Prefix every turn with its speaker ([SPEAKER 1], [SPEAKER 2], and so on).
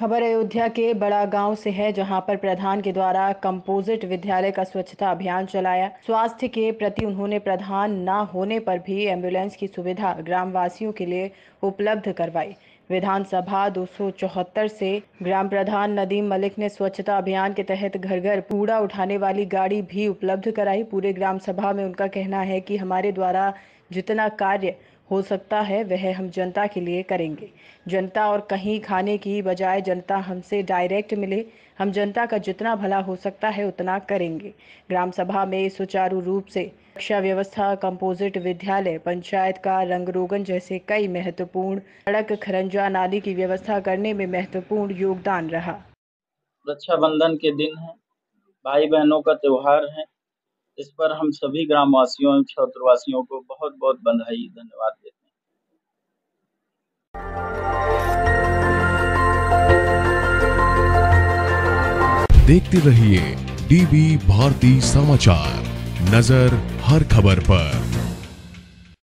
[SPEAKER 1] खबर अयोध्या के बड़ा गांव से है, जहां पर प्रधान के द्वारा कंपोजिट विद्यालय का स्वच्छता अभियान चलाया। स्वास्थ्य के प्रति उन्होंने प्रधान न होने पर भी एम्बुलेंस की सुविधा ग्रामवासियों के लिए उपलब्ध करवाई। विधानसभा 274 से ग्राम प्रधान नदीम मलिक ने स्वच्छता अभियान के तहत घर घर कूड़ा उठाने वाली गाड़ी भी उपलब्ध कराई। पूरे ग्राम सभा में उनका कहना है कि हमारे द्वारा जितना कार्य हो सकता है वह हम जनता के लिए करेंगे। जनता और कहीं खाने की बजाय जनता हमसे डायरेक्ट मिले, हम जनता का जितना भला हो सकता है उतना करेंगे। ग्राम सभा में सुचारू रूप से शिक्षा व्यवस्था, कंपोजिट विद्यालय, पंचायत का रंग रोगन जैसे कई महत्वपूर्ण सड़क, खरंजा, नाली की व्यवस्था करने में महत्वपूर्ण योगदान रहा।
[SPEAKER 2] रक्षाबंधन के दिन है, भाई बहनों का त्योहार है। इस पर हम सभी ग्रामवासियों एवं क्षेत्रवासियों को बहुत बहुत बधाई धन्यवाद देते हैं।
[SPEAKER 3] देखते रहिए डीबी भारती समाचार, नजर हर खबर पर।